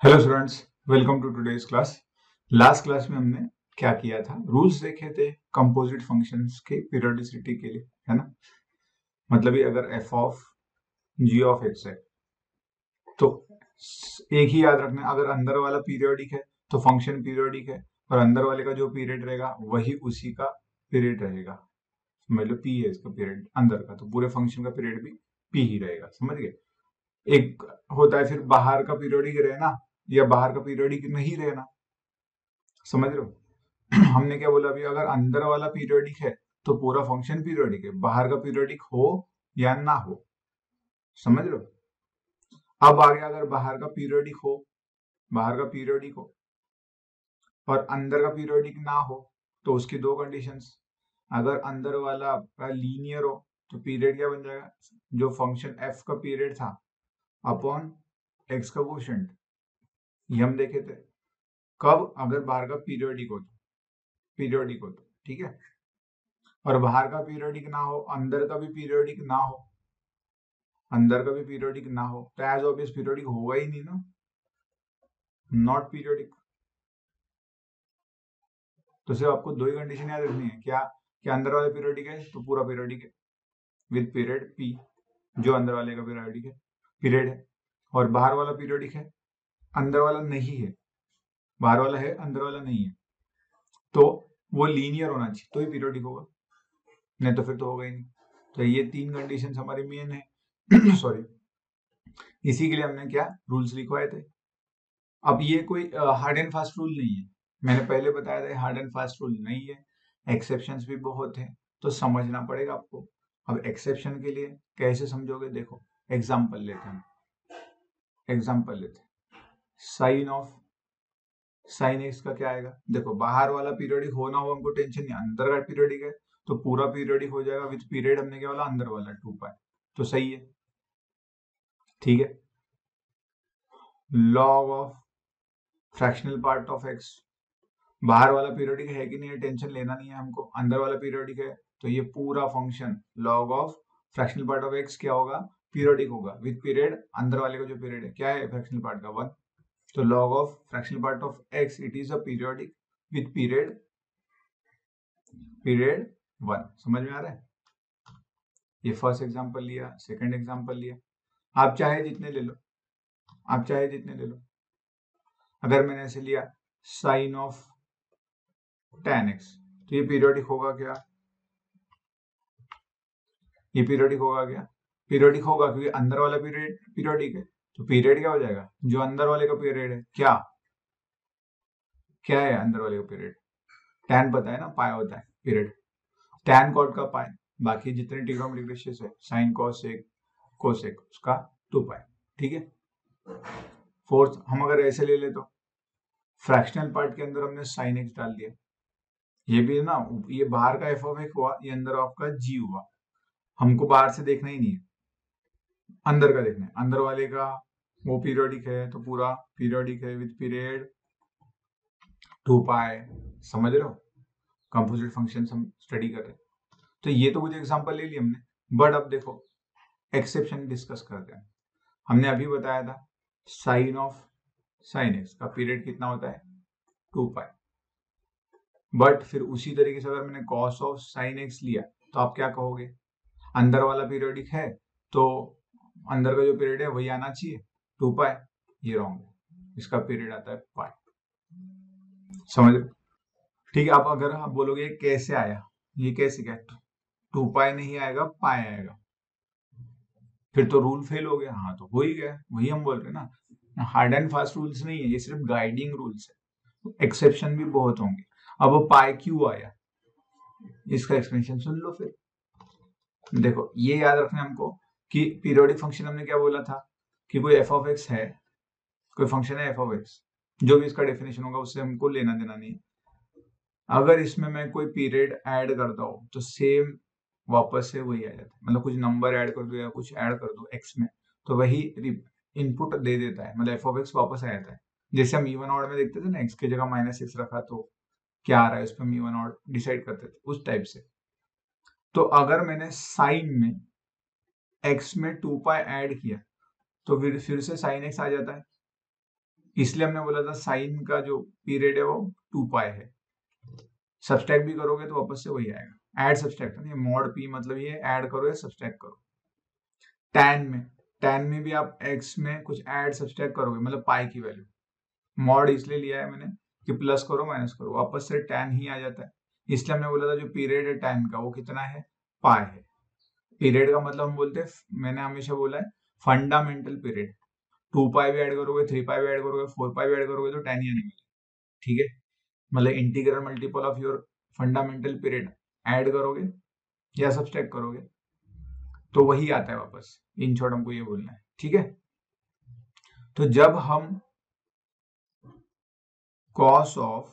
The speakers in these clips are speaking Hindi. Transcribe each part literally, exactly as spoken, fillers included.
Hello students, welcome to today's class. Last class में हमने क्या किया था, रूल्स देखे थे कंपोजिट फंक्शंस के पीरियोडिसिटी के लिए, है ना। मतलब ये अगर f of g of x है तो एक ही याद रखना, अगर अंदर वाला पीरियोडिक है तो फंक्शन पीरियोडिक है, और अंदर वाले का जो पीरियड रहेगा वही उसी का पीरियड रहेगा। मतलब पी है इसका पीरियड अंदर का, तो पूरे फंक्शन का पीरियड भी पी ही रहेगा। समझ गए। एक होता है फिर बाहर का पीरियोडिक रहना या बाहर का पीरियोडिक नहीं रहना। समझ रहे हो। हमने क्या बोला अभी, अगर अंदर वाला पीरियोडिक है तो पूरा फंक्शन पीरियोडिक है, बाहर का पीरियोडिक हो या ना हो। समझ रहे हो। अब आगे अगर बाहर का पीरियोडिक हो, बाहर का पीरियोडिक हो और अंदर का पीरियोडिक ना हो तो उसकी दो कंडीशंस। अगर अंदर वाला आपका लीनियर हो तो पीरियड क्या बन जाएगा, जो फंक्शन एफ का पीरियड था अपॉन एक्स का कोशेंट, ये हम देखे थे। कब, अगर बाहर का पीरियोडिक हो तो, पीरियोडिक हो तो ठीक है। और बाहर का पीरियोडिक ना हो, अंदर का भी पीरियोडिक ना हो, अंदर का भी पीरियोडिक ना हो तो एज ऑब्वियस पीरियोडिक होगा ही नहीं ना, नॉट पीरियोडिक। तो सिर्फ आपको दो ही कंडीशन याद रखनी है, क्या क्या अंदर वाला पीरियोडिक है तो पूरा पीरियोडिक है विद पीरियड पी, जो अंदर वाले का पीरियोडिक है पीरियड है। और बाहर वाला पीरियोडिक है, अंदर वाला नहीं है, बाहर वाला है अंदर वाला नहीं है, तो वो लीनियर होना चाहिए तो ही पीरियोडिक होगा, नहीं तो फिर तो होगा ही नहीं। तो ये तीन कंडीशन हमारे मेन है। सॉरी, इसी के लिए हमने क्या रूल्स लिखवाए थे। अब ये कोई हार्ड एंड फास्ट रूल नहीं है, मैंने पहले बताया था हार्ड एंड फास्ट रूल नहीं है, एक्सेप्शंस भी बहुत है, तो समझना पड़ेगा आपको। अब एक्सेप्शन के लिए कैसे समझोगे, देखो एग्जांपल लेते हैं, एग्जांपल लेते हैं। साइन ऑफ साइन एक्स का क्या आएगा, देखो बाहर वाला पीरियोडिक होना हो हमको टेंशन नहीं, अंदर का पीरियोडिक है तो पूरा पीरियोडिक हो जाएगा विद पीरियड, हमने क्या बोला अंदर वाला टू पाई, तो सही है, ठीक है। Log of fractional part of x, बाहर वाला पीरियोडिक है कि नहीं है टेंशन लेना नहीं है हमको, अंदर वाला पीरियोडिक है तो ये पूरा function log of fractional part of x क्या होगा, पीरियोडिक होगा विद पीरियड, अंदर वाले का जो पीरियड है क्या है फ्रैक्शनल पार्ट का वन, तो log of fractional part of x it is a periodic with period period one. समझ में आ रहा है। ये फर्स्ट एग्जांपल लिया, सेकंड एग्जांपल लिया, आप चाहे जितने ले लो, आप चाहे जितने ले लो। अगर मैंने ऐसे लिया साइन ऑफ टेन एक्स तो ये पीरियोडिक होगा क्या, ये पीरियोडिक होगा क्या, पीरियोडिक होगा क्योंकि अंदर वाला पीरियड पीरियोडिक है, तो पीरियड क्या हो जाएगा, जो अंदर वाले का पीरियड है क्या क्या है अंदर वाले का पीरियड, टैन पता है ना, पाई होता है पीरियड, टैन कॉट का पाई, बाकी जितने ट्रिग्नोमेट्रिक रेशियोस है साइन कोसेक कोसेक उसका टू पाई, ठीक है। फोर्थ हम अगर ऐसे ले ले तो फ्रैक्शनल पार्ट के अंदर हमने साइन एक्स डाल दिया, ये भी ना, ये बाहर का एफ ऑफ एक्स हुआ, ये अंदर आपका जी हुआ, हमको बाहर से देखना ही नहीं है, अंदर का देखना है, अंदर वाले का वो पीरियोडिक है तो पूरा पीरियोडिक है विद पीरियड टू पाई। समझ रहे हो, कंपोजिट फंक्शन हम स्टडी कर रहे हैं, तो ये तो कुछ एग्जांपल ले लिए हमने, बट अब देखो एक्सेप्शन डिस्कस करते हैं। हमने अभी बताया था साइन ऑफ साइन एक्स का पीरियड कितना होता है टू पाई, बट फिर उसी तरीके से अगर मैंने कॉस ऑफ साइन एक्स लिया तो आप क्या कहोगे, अंदर वाला पीरियोडिक है तो अंदर का जो पीरियड है वही आना चाहिए टू पाई, ये रॉन्ग है, इसका पीरियड आता है पाई। समझ रहे, ठीक है। अब अगर आप बोलोगे कैसे आया, ये कैसे क्या, टू पाई नहीं आएगा पाई आएगा, फिर तो रूल फेल हो गया, हाँ तो हो ही गया, वही हम बोल रहे हैं ना, हार्ड एंड फास्ट रूल्स नहीं है, ये सिर्फ गाइडिंग रूल्स है, एक्सेप्शन भी बहुत होंगे। अब वो पाई क्यों आया, इसका एक्सप्लेनेशन सुन लो फिर। देखो ये याद रखना हमको कि पीरियोडिक फंक्शन हमने क्या बोला था, कि कोई एफ ऑफ एक्स है, कोई फंक्शन है एफ ऑफ एक्स, जो भी इसका डेफिनेशन होगा उससे हमको लेना देना नहीं। अगर इसमें मैं कोई पीरियड ऐड करता हूँ तो सेम वापस से वही आ जाता है, मतलब कुछ नंबर ऐड कर दो या कुछ ऐड कर दो एक्स में तो वही इनपुट दे देता है, मतलब एफ ऑफ एक्स वापस आ जाता है। जैसे हम इवन ऑड में देखते थे ना, एक्स की जगह माइनस एक्स रखा तो क्या आ रहा है उस पर हम इवन ऑड डिसाइड करते थे, उस टाइप से। तो अगर मैंने साइन में एक्स में टू पाई ऐड किया तो फिर फिर से साइन एक्स आ जाता है, इसलिए हमने बोला था साइन का जो पीरियड है वो टू पाई है। सब्सट्रैक्ट भी करोगे तो वापस से वही आएगा, ऐड सब्सट्रैक्ट नहीं, मॉड पी मतलब ये ऐड करो या सब्सट्रैक्ट करो। टैन में टैन में भी आप एक्स में कुछ ऐड सब्सट्रैक्ट करोगे, मतलब पाई की वैल्यू। मॉड इसलिए लिया है मैंने कि प्लस करो माइनस करो वापस से टैन ही आ जाता है। इसलिए हमने बोला था जो पीरियड है टैन का वो कितना है, पाई है। पीरियड का मतलब हम बोलते हैं, मैंने हमेशा बोला है फंडामेंटल पीरियड। टू पाई भी ऐड करोगे, थ्री पाई भी ऐड करोगे, फोर पाई भी ऐड करोगे तो टैन ही आने वाला है। ठीक है, मतलब integral multiple of your fundamental period add करोगे या सब्सट्रैक्ट करोगे तो वही आता है वापस। इन शॉर्ट हमको ये बोलना है। ठीक है, तो जब हम कॉस ऑफ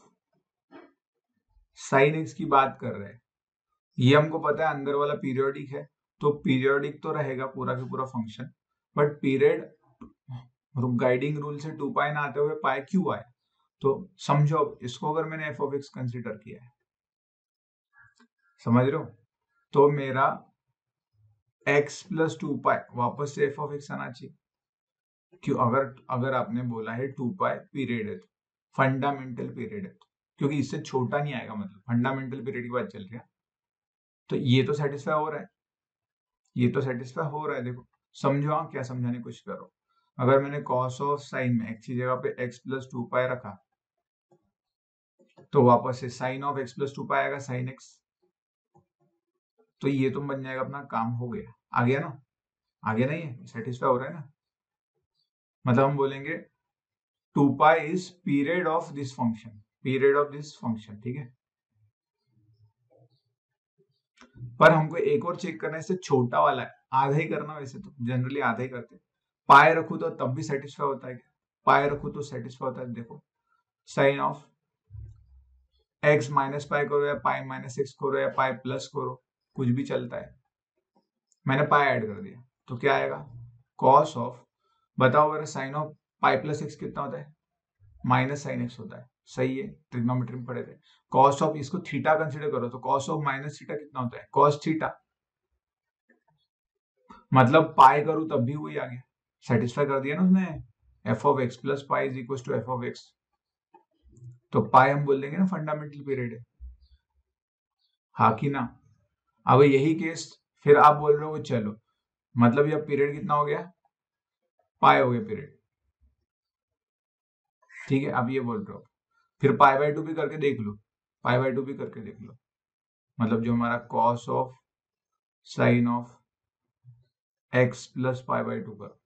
साइन एक्स की बात कर रहे हैं, ये हमको पता है अंदर वाला पीरियोडिक है, तो पीरियोडिक तो रहेगा पूरा का पूरा function, but period guiding rule से टू पाई ना आते हुए पाई क्यों आए, तो समझो इसको अगर मैंने एफ ऑफ एक्स कंसिडर किया है, समझ रहे हो, तो मेरा x प्लस टू पाई वापस से एफ ऑफ एक्स आना चाहिए। क्यों, अगर अगर आपने बोला है टू पाई पीरियड है, फंडामेंटल पीरियड है, क्योंकि इससे छोटा नहीं आएगा, मतलब फंडामेंटल पीरियड की बात चल रही है, तो ये तो सेटिस्फाई हो रहा है, ये तो सेटिस्फाई हो रहा है। देखो समझो, हाँ क्या समझाने की कोशिश करो। अगर मैंने कॉस ऑफ साइन में एक्स की जगह पे एक्स प्लस टू पाई रखा, तो वापस से sine of x plus two pi आएगा, साइन एक्स, तो ये तो बन जाएगा अपना काम हो गया, आ गया ना, आ गया नहीं है, सेटिस्फाई हो रहा है ना। मतलब हम बोलेंगे two pi is period of this function, period of this function. ठीक है, पर हमको एक और चेक करना है, इससे छोटा वाला है, आधा ही करना, वैसे तो जनरली आधा ही करते हैं। पाए रखू तो तब भी सेटिस्फाई होता है क्या, पाए रखू तो सेटिस्फाई होता है। देखो sine of x minus pi करो या पाई माइनस एक्स करो या पाई प्लस करो, कुछ भी चलता है। मैंने पाई ऐड कर दिया तो क्या आएगा, कॉस ऑफ, बताओ अगर sine of pi plus x कितना होता है, माइनस साइन एक्स होता है। सही है, ट्रिग्नोमेट्री में पढ़े थे। कॉस ऑफ, इसको थीटा कंसीडर करो तो कॉस ऑफ माइनस थीटा कितना होता है, कॉस थीटा, मतलब पाई करूं तब भी वही आ गया, सेटिस्फाई कर दिया ना उसने। F of x plus pi is equal to f of x, तो पाई हम बोल देंगे ना फंडामेंटल पीरियड है, हाँ कि ना। अब यही केस फिर आप बोल रहे हो चलो, मतलब ये पीरियड कितना हो गया, पाई हो गया पीरियड। ठीक है, अब ये बोल रहे हो फिर पाई बाय टू भी करके देख लो, पाई बाय टू भी करके देख लो, मतलब जो हमारा cos of sine of x plus pi by two का,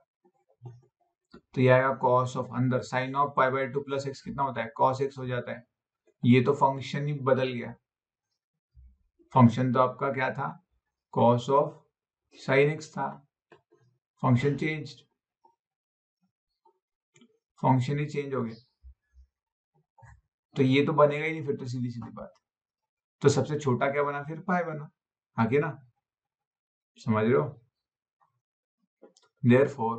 तो ये आएगा कॉस ऑफ, अंदर sine of pi by two plus x कितना होता है, कॉस एक्स हो जाता है। ये तो फंक्शन ही बदल गया, फंक्शन तो आपका क्या था, कॉस ऑफ साइन एक्स था, फंक्शन चेंज, फंक्शन ही चेंज हो गया, तो ये तो बनेगा ही नहीं फिर, तो सीधी सीधी बात। तो सबसे छोटा क्या बना फिर, पाई बना, आगे ना, समझ रहे हो। Therefore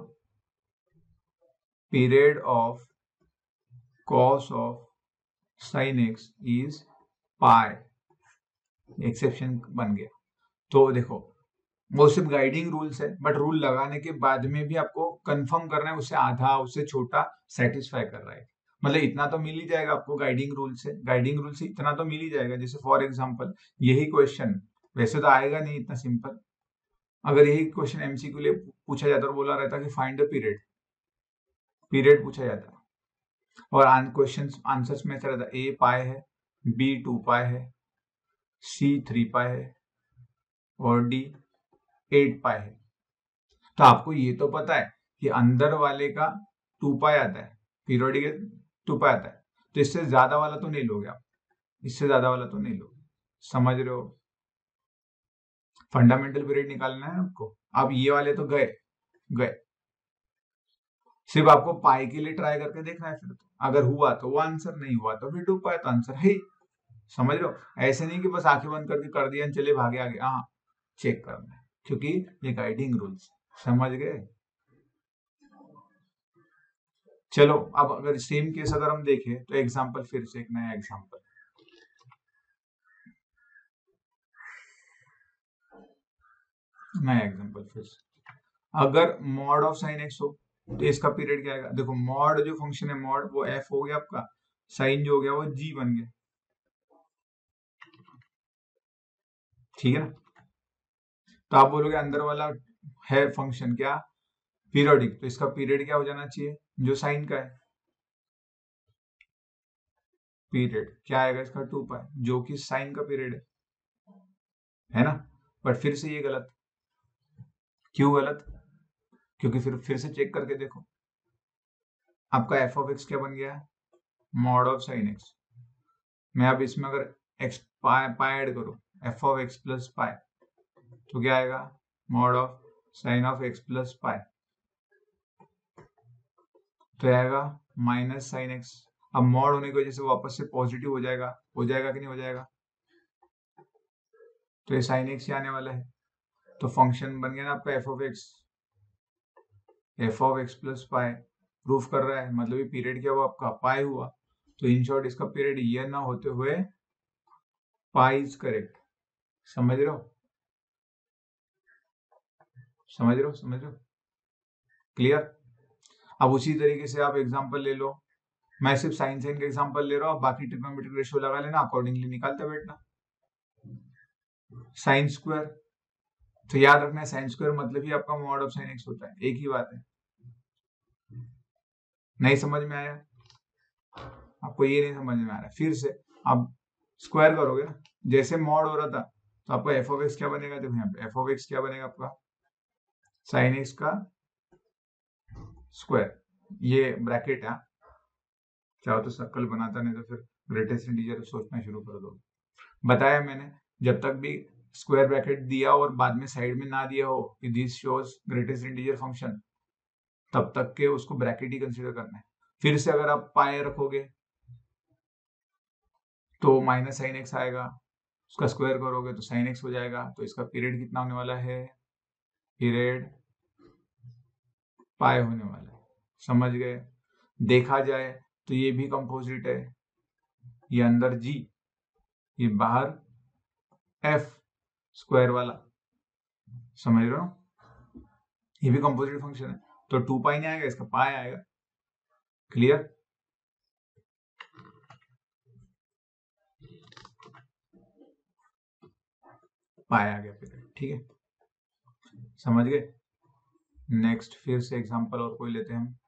period of cos of sine x is pi, exception बन गया। तो देखो वो सिर्फ गाइडिंग रूल्स है, बट रूल लगाने के बाद में भी आपको कंफर्म करना है उससे आधा उससे छोटा सेटिस्फाई कर रहा है, मतलब इतना तो मिल ही जाएगा आपको गाइडिंग रूल से, गाइडिंग रूल से इतना तो मिल ही जाएगा। जैसे फॉर एग्जांपल यही क्वेश्चन वैसे तो आएगा नहीं इतना सिंपल, अगर यही क्वेश्चन एमसीक्यू लिए पूछा जाता और बोला रहता कि फाइंड द पीरियड, पीरियड पूछा जाता और क्वेश्चन आंसर्स में ऐसा रहता, ए पाए है, बी टू पाए है, सी थ्री पाए है और डी एट पाए है, तो आपको ये तो पता है कि अंदर वाले का टू पाई आता है, पीरियोडिक टू पाई आता है, तो इससे ज्यादा वाला तो नहीं लोगे आप, इससे ज्यादा वाला तो नहीं लोगे, समझ रहे हो। फंडामेंटल पीरियड निकालना है आपको, अब ये वाले तो गए गए, सिर्फ आपको पाई के लिए ट्राई करके देखना है, फिर तो अगर हुआ तो वो आंसर, नहीं हुआ तो फिर टू पाई तो आंसर है, समझ रहे हो। ऐसे नहीं कि बस आंखें बंद करके कर दिया चले भागे आगे, हाँ चेक करना है क्योंकि ये गाइडिंग रूल्स, समझ गए। चलो अब अगर सेम केस अगर हम देखें तो एग्जांपल, फिर से एक नया एग्जांपल, नया एग्जांपल फिर से, अगर मॉड ऑफ साइन एक्स हो, तो इसका पीरियड क्या आएगा? देखो मॉड जो फंक्शन है मॉड वो एफ हो गया आपका, साइन जो हो गया वो जी बन गया, ठीक है ना। तो आप बोलोगे अंदर वाला है फंक्शन क्या पीरियोडिक, तो इसका पीरियड क्या हो जाना चाहिए जो साइन का है, पीरियड क्या आएगा इसका टू पाई, जो कि साइन का पीरियड है है ना। बट फिर से ये गलत, क्यों गलत? क्योंकि फिर फिर से चेक करके देखो, आपका एफ ऑफ एक्स क्या बन गया, मॉड ऑफ साइन एक्स। मैं अब इसमें अगर एक्स पाई पाई ऐड करूं, f of x plus pi, तो क्या आएगा, mod of sine of x plus pi, तो आएगा माइनस साइन एक्स। अब मॉड होने की वजह से वापस से पॉजिटिव हो जाएगा, हो जाएगा कि नहीं हो जाएगा, तो ये साइन एक्स ही आने वाला है। तो फंक्शन बन गया ना आपका f of x, f of x plus pi proof कर रहा है, मतलब ये पीरियड क्या हुआ आपका पाई हुआ। तो इन शॉर्ट इसका पीरियड ये ना होते हुए पाई इज करेक्ट। समझ रहे हो, समझ रहे हो, समझ रहे हो, क्लियर। अब उसी तरीके से आप एग्जांपल ले लो, मैं सिर्फ साइन साइन का एग्जांपल ले रहा हूँ, बाकी ट्रिग्नोमेट्रिक रेशियो लगा लेना, अकॉर्डिंगली निकालते बैठना। साइन स्क्वायर, तो याद रखना है साइन स्क्वायर मतलब ही आपका मॉड ऑफ साइन एक्स होता है, एक ही बात है। नहीं समझ में आया आपको, ये नहीं समझ में आ रहा, फिर से आप स्क्वायर करोगे ना, जैसे मॉड हो रहा था तो आपका एफ ऑफ एक्स क्या बनेगा, देखो यहाँ पे एफ ऑफ एक्स क्या बनेगा आपका साइन एक्स का स्क्वायर, ये ब्रैकेट है, चाहो तो सर्कल बनाता, नहीं तो फिर ग्रेटेस्ट इंटीजर सोचना शुरू कर दो। बताया मैंने, जब तक भी स्क्वायर ब्रैकेट दिया और बाद में साइड में ना दिया हो कि this shows greatest integer function, तब तक के उसको ब्रैकेट ही कंसीडर करना है। फिर से अगर आप पाए रखोगे तो माइनस साइन एक्स आएगा, उसका स्क्वायर करोगे तो साइन एक्स हो जाएगा, तो इसका पीरियड कितना होने वाला है, पीरियड पाई होने वाला है। समझ गए। देखा जाए तो ये भी कंपोजिट है, ये अंदर जी, ये बाहर एफ स्क्वायर वाला, समझ रहे हो, ये भी कंपोजिट फंक्शन है, तो टू पाई नहीं आएगा, इसका पाई आएगा, क्लियर। पाई आ गया पीरियड, ठीक है, समझ गए। नेक्स्ट फिर से एग्जांपल और कोई लेते हैं हम।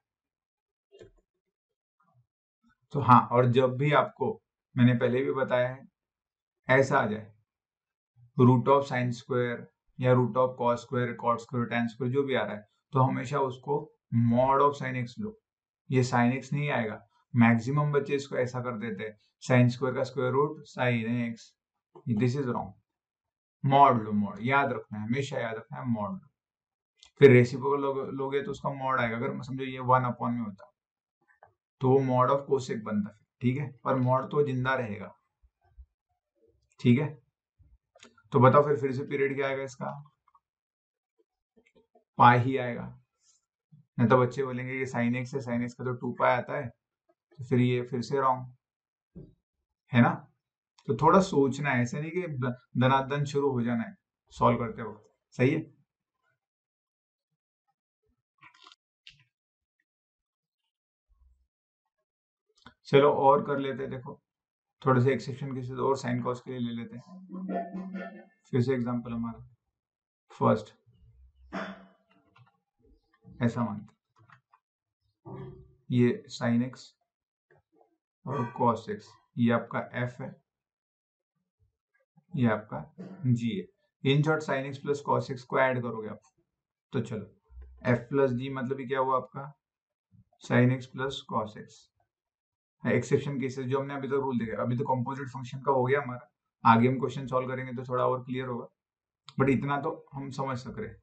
तो हाँ, और जब भी आपको, मैंने पहले भी बताया है, ऐसा आ जाए रूट ऑफ साइन स्क्वायर या root of cos square, cot square, tan square, जो भी आ रहा है, तो हमेशा उसको मॉड ऑफ साइन एक्स लो, ये साइन एक्स नहीं आएगा। मैक्सिमम बच्चे इसको ऐसा कर देते हैं, साइन स्क्वायर का square root sine x, this is wrong. Mod लो, मॉड याद रखना है, हमेशा याद रखना है, मॉड लो। फिर रेसिप्रोकल लोगे, लोगे तो उसका मॉड आएगा, अगर समझो ये वन अपॉन में होता तो वो मॉड ऑफ कोसेक बनता, ठीक है, पर मॉड तो जिंदा रहेगा, ठीक है। तो बताओ फिर फिर से पीरियड क्या आएगा इसका, पाई ही आएगा। नहीं तो बच्चे बोलेंगे ये साइन एक्स है, साइन एक्स का तो टू पाई आता है, तो फिर ये फिर से रॉन्ग है ना। तो थोड़ा सोचना है, ऐसे नहीं कि धनाधन शुरू हो जाना है सॉल्व करते वक्त, सही है। चलो और कर लेते हैं, देखो थोड़े से एक्सेप्शन केसेस और साइन कॉस के लिए ले लेते हैं। फिर से एग्जांपल हमारा फर्स्ट, ऐसा मानते ये साइन एक्स और कॉस एक्स, ये आपका एफ है, ये आपका जी है। In short sine x plus cos x को ऐड करोगे आप, तो चलो एफ प्लस जी मतलब क्या हुआ आपका sine x plus cos x. Exception cases जो हमने अभी तक रूल देखा, अभी तो कंपोजिट फंक्शन का हो गया हमारा, आगे हम क्वेश्चन सॉल्व करेंगे तो थोड़ा और क्लियर होगा, बट इतना तो हम समझ सक रहे।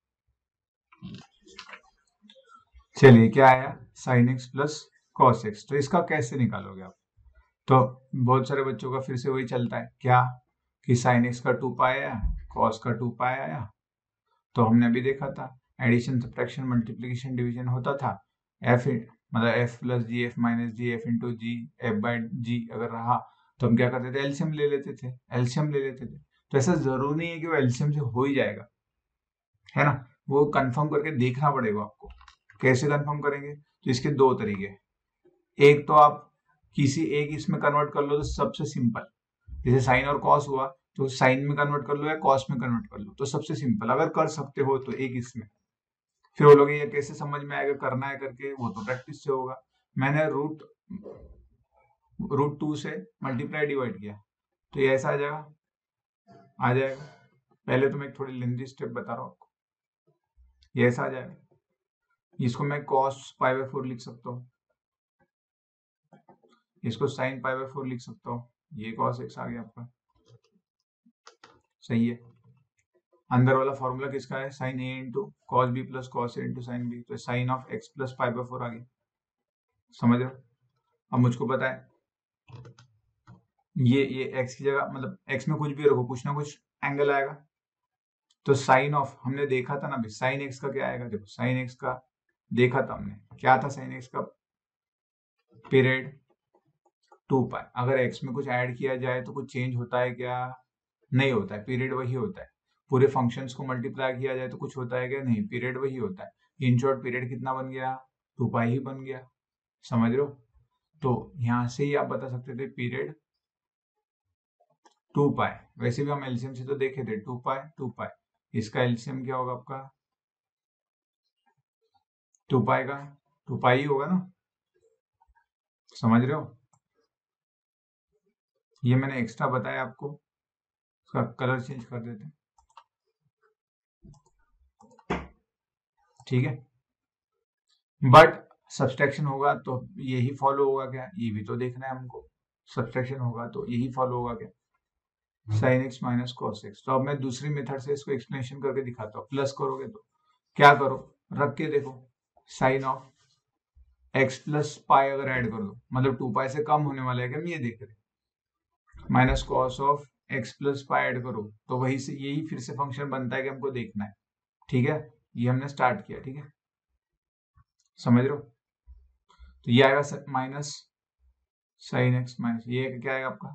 चलिए क्या आया sine x plus cos x, तो इसका कैसे निकालोगे आप। तो बहुत सारे बच्चों का फिर से वही चलता है क्या कि साइन एक्स का टू पाई आया, कॉस का टू पाई आया, तो हमने अभी देखा था एडिशन सब्ट्रैक्शन मल्टीप्लिकेशन डिवीजन होता था, एफ मतलब f plus g f minus g f into g f by g अगर रहा तो हम क्या करते थे एलसीएम ले लेते थे, एलसीएम ले लेते थे। तो ऐसा जरूरी नहीं है कि वो एलसीएम से हो ही जाएगा, है ना, वो कंफर्म करके देखना पड़ेगा आपको, कैसे कंफर्म करेंगे? तो इसके दो तरीके, एक तो आप किसी एक इसमें कन्वर्ट कर लो तो सबसे सिंपल, जैसे साइन और कॉस हुआ तो साइन में कन्वर्ट कर लो या कॉस में कन्वर्ट कर लो, तो सबसे सिंपल अगर कर सकते हो तो एक इसमें। फिर बोलोगे ये कैसे समझ में आएगा करना है करके, वो तो प्रैक्टिस से होगा। मैंने रूट रूट टू से मल्टीप्लाई डिवाइड किया तो ये ऐसा आ जाएगा, आ जाएगा। पहले तो मैं थोड़ी लेंथी स्टेप बता रहा हूँ आपको, ये ऐसा आ जाएगा। इसको मैं कॉस पाई बाय फोर लिख सकता हूँ, इसको साइन पाई बाय फोर लिख सकता हूँ, ये कॉस एक्स आ गया आपका, सही है। अंदर वाला फॉर्मूला किसका है? Sine A into cos B plus cos A into sine B, तो sine of x plus pi by four आ गया, समझ रहे हो? अब मुझको पता है ये ये एक्स की जगह मतलब एक्स में कुछ भी रखो, कुछ ना कुछ एंगल आएगा। तो साइन ऑफ हमने देखा था ना भाई, साइन एक्स का क्या आएगा? देखो साइन एक्स का देखा था हमने, क्या था साइन एक्स का? Period two pi. अगर एक्स में कुछ ऐड किया जाए तो कुछ चेंज होता है क्या? नहीं होता है, पीरियड वही होता है। पूरे फंक्शंस को मल्टीप्लाई किया जाए तो कुछ होता है क्या? नहीं, पीरियड वही होता है। इन शॉर्ट पीरियड कितना बन गया? टू पाई ही बन गया, समझ रहे हो? तो यहां से ही आप बता सकते थे पीरियड टू पाई। वैसे भी हम एलसीएम से तो देखे थे, टू पाई टू पाई, इसका एलसीएम क्या होगा आपका? टू पाई का टू पाई ही होगा ना, समझ रहे हो? ये मैंने एक्स्ट्रा बताया आपको, उसका कलर चेंज कर देते हैं, ठीक है। बट सब्सट्रैक्शन होगा तो यही फॉलो होगा क्या? ये भी तो देखना है हमको। सब्सट्रैक्शन होगा तो यही फॉलो होगा क्या? Sine x minus cos x. तो अब मैं दूसरी मेथड से इसको एक्सप्लेनेशन करके दिखाता हूँ। प्लस करोगे तो क्या करो, रख के देखो, sine of x plus pi अगर ऐड कर दो, मतलब टू पाई से कम होने वाला है क्या? हम ये देख रहे हैं। Minus cos of x plus pi add करो तो वही से यही फिर से फंक्शन बनता है कि हमको देखना है, ठीक है। ये हमने स्टार्ट किया, ठीक है, समझ रहे हो? तो ये आएगा माइनस साइन एक्स माइनस, ये क्या आएगा आपका?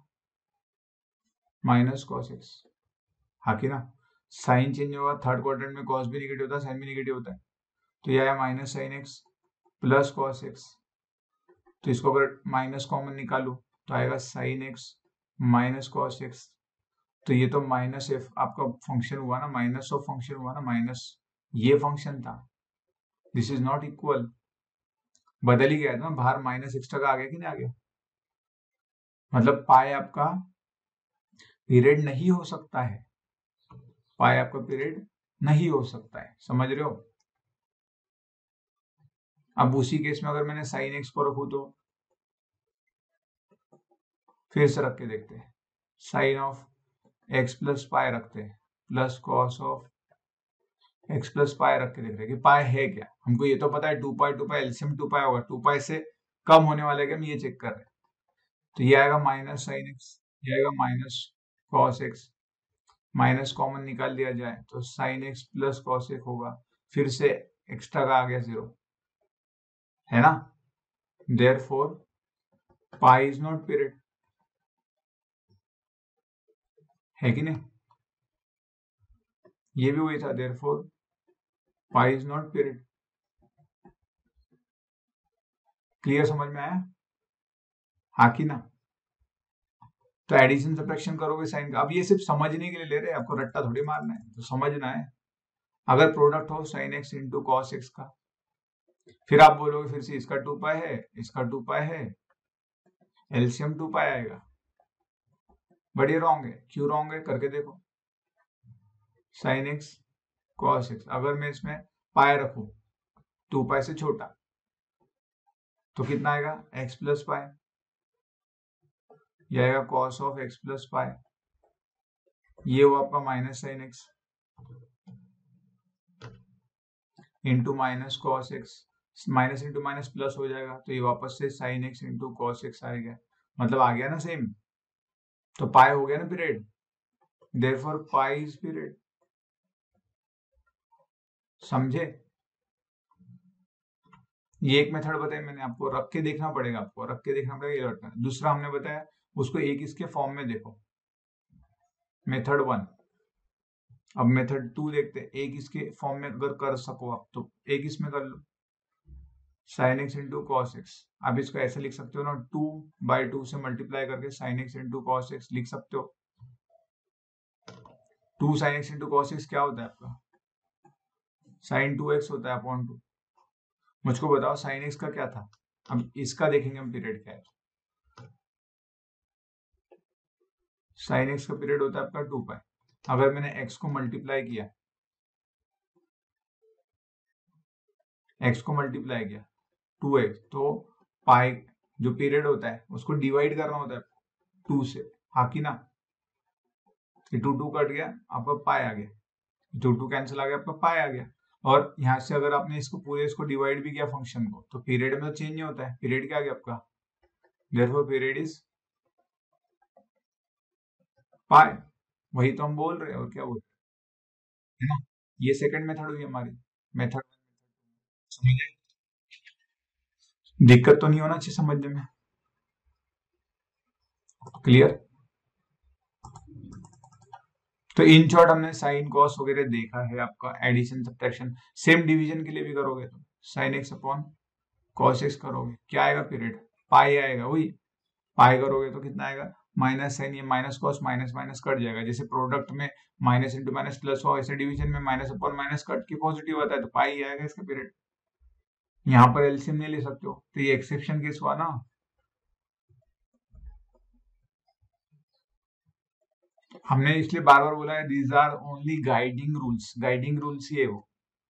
माइनस कॉस एक्स, हाँ कि ना? साइन चेंज होगा, थर्ड क्वाड्रेंट में कॉस भी निगेटिव होता है, साइन भी निगेटिव होता है, तो ये आया minus sine x plus cos x. तो इसको अगर माइनस कॉमन निकालू तो आएगा sine x minus cos x. तो ये तो माइनस एफ आपका फंक्शन हुआ ना, माइनस ऑफ फंक्शन हुआ ना, माइनस ये फंक्शन था, दिस इज नॉट इक्वल, बदल ही गया था ना, बाहर माइनस एक्स्ट्रा का आ गया कि नहीं आ गया? मतलब पाई आपका पीरियड नहीं हो सकता है, पाई आपका पीरियड नहीं हो सकता है, समझ रहे हो? अब उसी केस में अगर मैंने साइन एक्स को रखू तो फिर से रख के देखते हैं, sine of x plus pi रखते हैं plus cos of x plus pi रख के देखते हैं कि पाई है क्या। हमको ये तो पता है two pi two pi LCM two pi होगा, टू पाई से कम होने वाला है क्या? हम ये चेक कर रहे हैं। तो ये आएगा माइनस साइन एक्स, ये आएगा minus cos x, minus common निकाल दिया जाए तो sine x plus cos x होगा, फिर से एक्स्ट्रा का आ गया जीरो, है ना? Therefore pi is not period, है कि नहीं? ये भी वही था, therefore pi is not period. Clear, समझ में आया? हाँ कि ना? तो एडिशन सब्ट्रैक्शन करोगे साइन का, अब ये सिर्फ समझने के लिए ले रहे हैं, आपको रट्टा थोड़ी मारना है, तो समझना है। अगर प्रोडक्ट हो sine x into cos x का, फिर आप बोलोगे फिर से इसका टू पाई है, इसका टू पाई है, एलसीएम टू पाई आएगा, बट ये रॉन्ग है। क्यों रॉन्ग है करके देखो, साइन एक्स कॉस एक्स अगर मैं इसमें पाई रखू टू पाई से छोटा तो कितना आएगा? एक्स प्लस पाई, ये आएगा cos of x plus pi, ये हुआ आपका minus sine x into minus cos x, minus into minus plus हो जाएगा तो ये वापस से sine x into cos x आएगा, मतलब आ गया ना सेम। तो पाई हो गया ना period, therefore pi is period, समझे? ये एक मेथड बताया मैंने आपको, रख के देखना पड़ेगा, आपको रख के देखना पड़ेगा, ये रखना। दूसरा हमने बताया उसको एक इसके फॉर्म में देखो, मेथड वन। अब मेथड टू देखते हैं, एक इसके फॉर्म में अगर कर सको आप तो एक इसमें कर लो, sine x into cos x. आप इसको ऐसे लिख सकते हो ना, टू बाई टू से मल्टीप्लाई करके sine x into cos x लिख सकते हो। Two sine x into cos x क्या होता है आपका, साइन टू एक्स होता है अपॉन टू। मुझको बताओ साइन एक्स का क्या था, अब इसका देखेंगे हम पीरियड क्या है। साइन एक्स का पीरियड होता है आपका टू पाई। अगर मैंने एक्स को मल्टीप्लाई किया, एक्स को मल्टीप्लाई किया टू एक्स, तो पाई जो पीरियड होता है उसको डिवाइड करना होता है टू से, हाँ कि ना। टू टू कट गया, आपका पाई आ गया, टू टू कैंसिल आ गया, आपका पाई आ गया। और यहाँ से अगर आपने इसको पूरे इसको डिवाइड भी किया फंक्शन को, तो पीरियड में तो चेंज नहीं होता है, पीरियड क्या आ गया आपका, देयरफॉर पीरियड इज पाई। वही तो हम बोल रहे हैं, और क्या बोल रहे हैं, है ना। ये सेकंड मेथड हुई हमारी, मेथड समझे, दिक्कत तो नहीं होना चाहिए समझने में, क्लियर। तो इन शॉर्ट हमने साइन कॉस वगैरह देखा है, आपका एडिशन सब्ट्रैक्शन। सेम डिवीजन के लिए भी करोगे तो sine x upon cos x करोगे, क्या आएगा पीरियड, पाई आएगा। वही पाई करोगे तो कितना आएगा, माइनस साइन, ये minus cos minus minus cut जाएगा। जैसे प्रोडक्ट में माइनस इंटू माइनस प्लस हो, ऐसे डिवीजन में माइनस अपॉन माइनस कट के पॉजिटिव आता है, तो पाई आएगा इसका पीरियड। यहाँ पर एलसीएम नहीं ले सकते हो, तो ये एक्सेप्शन केस हुआ ना। हमने इसलिए बार बार बोला है these are only guiding rules, guiding rules ही है वो,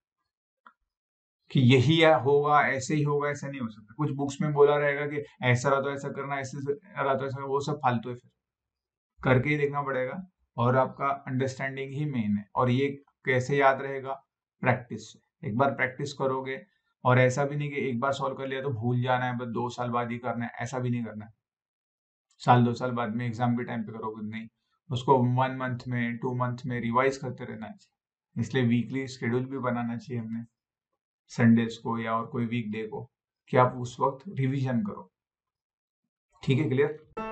कि यही होगा ऐसे ही होगा, ऐसा नहीं हो सकता। कुछ बुक्स में बोला रहेगा कि ऐसा रहा तो ऐसा करना, ऐसे रहा तो ऐसा, वो सब फालतू है, फिर करके ही देखना पड़ेगा। और आपका अंडरस्टैंडिंग ही मेन है, और ये कैसे याद रहेगा, प्रैक्टिस से। एक बार प्रैक्टिस करोगे, और ऐसा भी नहीं कि एक बार सॉल्व कर लिया तो भूल जाना है, बस दो साल बाद ही करना है, ऐसा भी नहीं करना है। साल दो साल बाद में एग्जाम के टाइम पे करोगे नहीं, उसको वन मंथ में टू मंथ में रिवाइज करते रहना चाहिए। इसलिए वीकली शेड्यूल भी बनाना चाहिए हमने, संडेज को या और कोई वीक डे को, कि आप उस वक्त रिवीजन करो। ठीक है, क्लियर।